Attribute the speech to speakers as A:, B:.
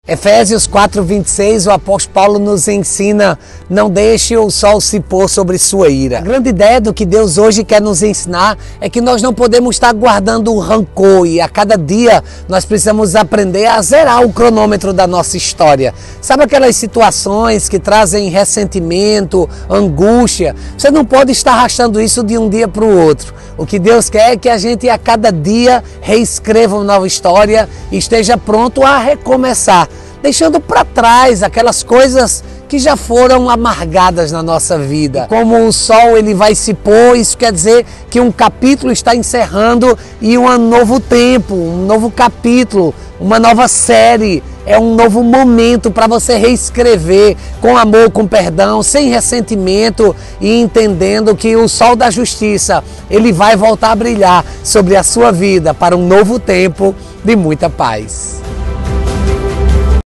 A: Efésios 4:26, o apóstolo Paulo nos ensina: não deixe o sol se pôr sobre sua ira. A grande ideia do que Deus hoje quer nos ensinar é que nós não podemos estar guardando o rancor, e a cada dia nós precisamos aprender a zerar o cronômetro da nossa história. Sabe aquelas situações que trazem ressentimento, angústia? Você não pode estar arrastando isso de um dia para o outro. O que Deus quer é que a gente a cada dia reescreva uma nova história e esteja pronto a recomeçar, deixando para trás aquelas coisas que já foram amargadas na nossa vida. Como o sol ele vai se pôr, isso quer dizer que um capítulo está encerrando e um novo tempo, um novo capítulo, uma nova série. É um novo momento para você reescrever com amor, com perdão, sem ressentimento e entendendo que o sol da justiça ele vai voltar a brilhar sobre a sua vida para um novo tempo de muita paz.